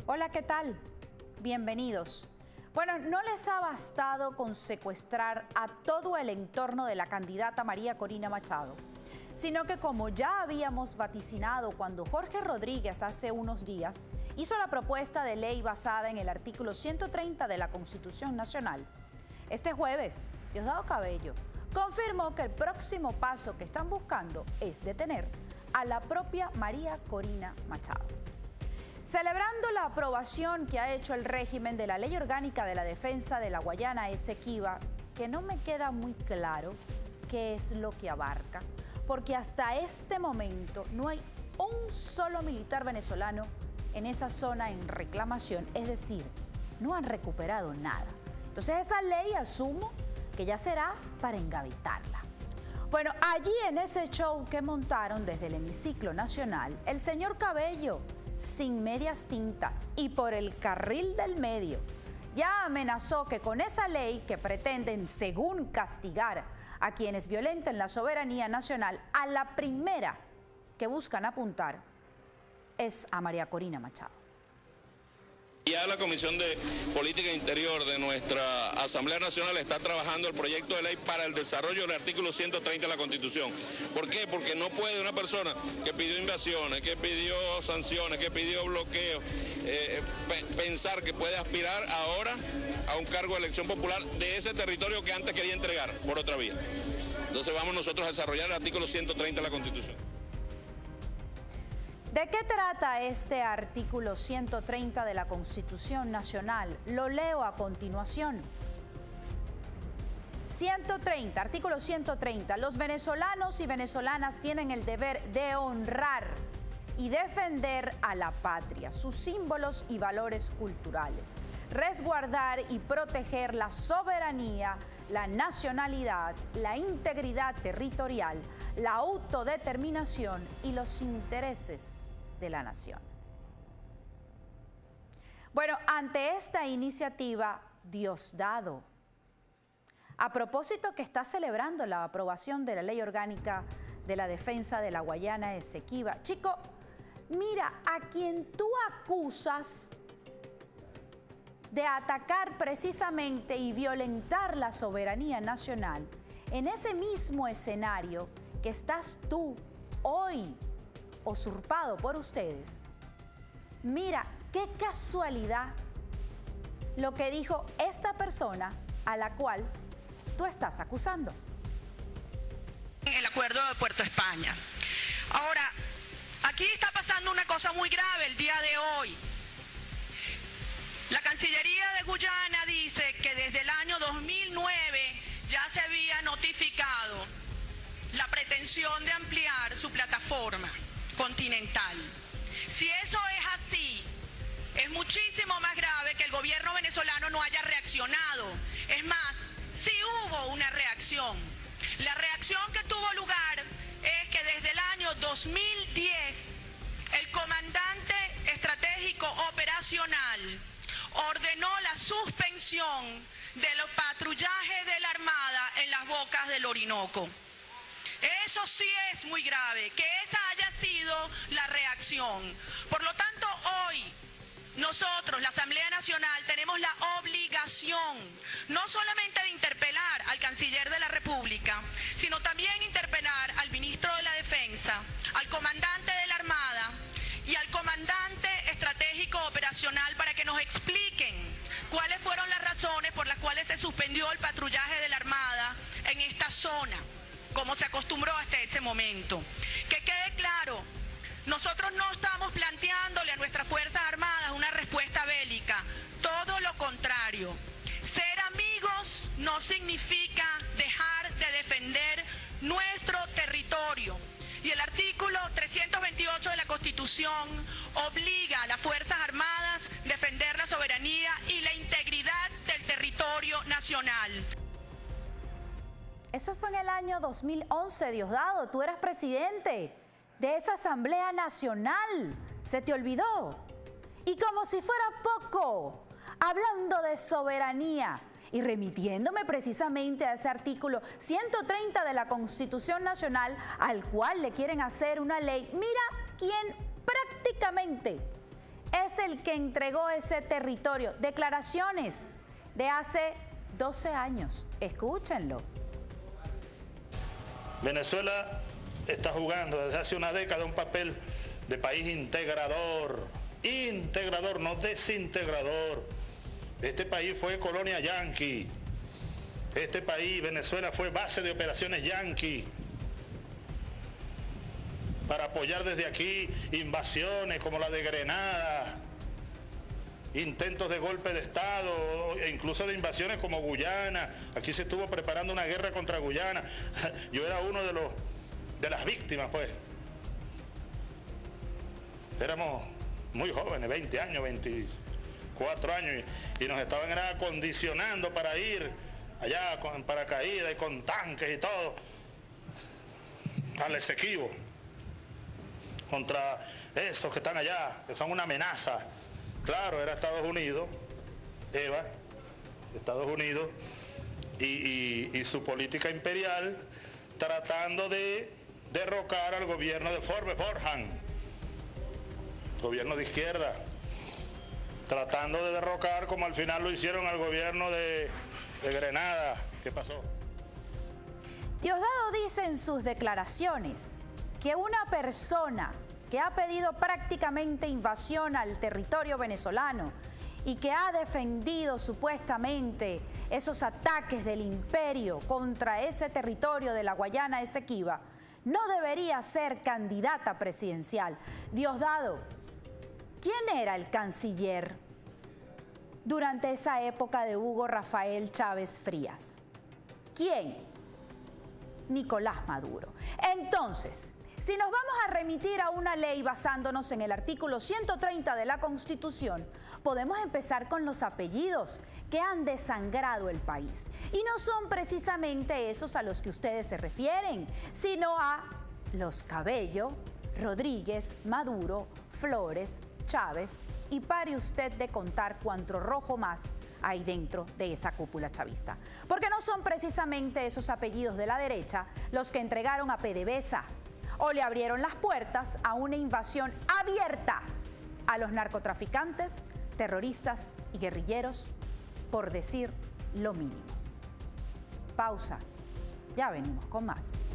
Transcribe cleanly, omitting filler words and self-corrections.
Hola, ¿qué tal? Bienvenidos. Bueno, no les ha bastado con secuestrar a todo el entorno de la candidata María Corina Machado, sino que, como ya habíamos vaticinado cuando Jorge Rodríguez hace unos días hizo la propuesta de ley basada en el artículo 130 de la Constitución Nacional, este jueves Diosdado Cabello confirmó que el próximo paso que están buscando es detener a la propia María Corina Machado. Celebrando la aprobación que ha hecho el régimen de la Ley Orgánica de la Defensa de la Guayana Esequiba, que no me queda muy claro qué es lo que abarca, porque hasta este momento no hay un solo militar venezolano en esa zona en reclamación, es decir, no han recuperado nada. Entonces esa ley asumo que ya será para engavetarla. Bueno, allí en ese show que montaron desde el Hemiciclo Nacional, el señor Cabello, sin medias tintas y por el carril del medio, ya amenazó que con esa ley que pretenden, según castigar a quienes violenten la soberanía nacional, a la primera que buscan apuntar es a María Corina Machado. Ya la Comisión de Política Interior de nuestra Asamblea Nacional está trabajando el proyecto de ley para el desarrollo del artículo 130 de la Constitución. ¿Por qué? Porque no puede una persona que pidió invasiones, que pidió sanciones, que pidió bloqueo, pensar que puede aspirar ahora a un cargo de elección popular de ese territorio que antes quería entregar por otra vía. Entonces vamos nosotros a desarrollar el artículo 130 de la Constitución. ¿De qué trata este artículo 130 de la Constitución Nacional? Lo leo a continuación. 130, artículo 130. Los venezolanos y venezolanas tienen el deber de honrar y defender a la patria, sus símbolos y valores culturales, resguardar y proteger la soberanía, la nacionalidad, la integridad territorial, la autodeterminación y los intereses de la nación. Bueno, ante esta iniciativa, Diosdado, a propósito que está celebrando la aprobación de la Ley Orgánica de la Defensa de la Guayana Esequiba, chico, mira, a quien tú acusas de atacar precisamente y violentar la soberanía nacional, en ese mismo escenario que estás tú hoy usurpado por ustedes, mira qué casualidad lo que dijo esta persona a la cual tú estás acusando. El acuerdo de Puerto España. Ahora, aquí está pasando una cosa muy grave el día de hoy. La Cancillería de Guyana dice que desde el año 2009 ya se había notificado la pretensión de ampliar su plataforma continental. Si eso es así, es muchísimo más grave que el gobierno venezolano no haya reaccionado. Es más, sí hubo una reacción. La reacción que tuvo lugar es que desde el año 2010 el comandante estratégico operacional ordenó la suspensión de los patrullajes de la Armada en las bocas del Orinoco. Eso sí es muy grave, que esa haya sido la reacción. Por lo tanto, hoy nosotros, la Asamblea Nacional, tenemos la obligación no solamente de interpelar al Canciller de la República, sino también interpelar al Ministro de la Defensa, al Comandante de la Armada y al Comandante Estratégico Operacional para que nos expliquen cuáles fueron las razones por las cuales se suspendió el patrullaje de la Armada en esta zona, como se acostumbró hasta ese momento. Que quede claro, nosotros no estamos planteándole a nuestras Fuerzas Armadas una respuesta bélica, todo lo contrario. Ser amigos no significa dejar de defender nuestro territorio. Y el artículo 328 de la Constitución obliga a las Fuerzas Armadas a defender la soberanía y la integridad del territorio nacional. Eso fue en el año 2011, Diosdado. Tú eras presidente de esa Asamblea Nacional. ¿Se te olvidó? Y como si fuera poco, hablando de soberanía y remitiéndome precisamente a ese artículo 130 de la Constitución Nacional, al cual le quieren hacer una ley, mira quién prácticamente es el que entregó ese territorio. Declaraciones de hace 12 años. Escúchenlo. Venezuela está jugando desde hace una década un papel de país integrador. Integrador, no desintegrador. Este país fue colonia yanqui. Este país, Venezuela, fue base de operaciones yanqui para apoyar desde aquí invasiones como la de Grenada, intentos de golpe de Estado e incluso de invasiones como Guyana. Aquí se estuvo preparando una guerra contra Guyana. Yo era uno de las víctimas, pues. Éramos muy jóvenes, 20 años, 24 años, y nos estaban acondicionando para ir allá con paracaídas y con tanques y todo al Esequibo contra esos que están allá, que son una amenaza. Claro, era Estados Unidos, Estados Unidos y su política imperial tratando de derrocar al gobierno de Forjan, gobierno de izquierda, tratando de derrocar como al final lo hicieron al gobierno de Grenada. ¿Qué pasó? Diosdado dice en sus declaraciones que una persona que ha pedido prácticamente invasión al territorio venezolano y que ha defendido supuestamente esos ataques del imperio contra ese territorio de la Guayana Esequiba, no debería ser candidata presidencial. Diosdado, ¿quién era el canciller durante esa época de Hugo Rafael Chávez Frías? ¿Quién? Nicolás Maduro. Entonces, si nos vamos a remitir a una ley basándonos en el artículo 130 de la Constitución, podemos empezar con los apellidos que han desangrado el país. Y no son precisamente esos a los que ustedes se refieren, sino a los Cabello, Rodríguez, Maduro, Flores, Chávez, y pare usted de contar cuánto rojo más hay dentro de esa cúpula chavista. Porque no son precisamente esos apellidos de la derecha los que entregaron a PDVSA o le abrieron las puertas a una invasión abierta a los narcotraficantes, terroristas y guerrilleros, por decir lo mínimo. Pausa. Ya venimos con más.